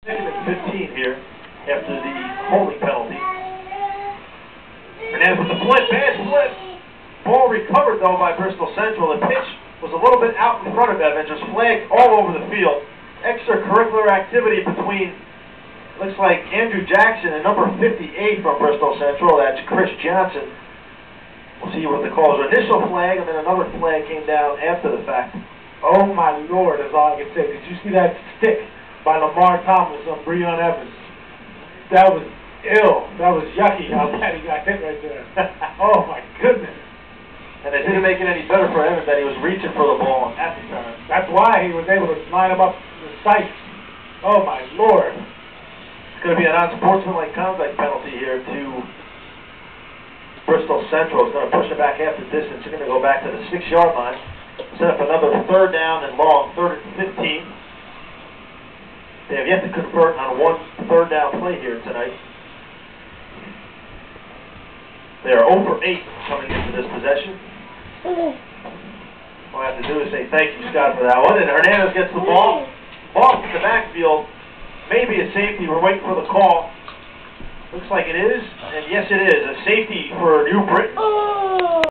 Second and 15 here after the holding penalty. Hernandez with the flip, bad flip. Ball recovered though by Bristol Central. The pitch was a little bit out in front of Evans, just flagged all over the field. Extracurricular activity between, looks like Andrew Jackson and number 58 from Bristol Central. That's Chris Johnson. We'll see what the call is. Initial flag, and then another flag came down after the fact. Oh my Lord, is all I can say. Did you see that stick by Lamar Thomas on Breon Evans? That was ill. That was yucky how bad he got hit right there. Oh my goodness. And it didn't make it any better for Evans that he was reaching for the ball at the time. That's why he was able to line him up in the sights. Oh my Lord. It's going to be an unsportsmanlike conduct penalty here to Bristol Central. It's going to push it back half the distance. They're going to go back to the 6-yard line. Set up another third down and long, 3rd and 15. They have yet to convert on one third down play here tonight. They are 0 for 8 coming into this possession. All I have to do is say thank you, Scott, for that one. And Hernandez gets the ball. Ball in the backfield. Maybe a safety. We're waiting for the call. Looks like it is. And yes, it is. A safety for New Britain.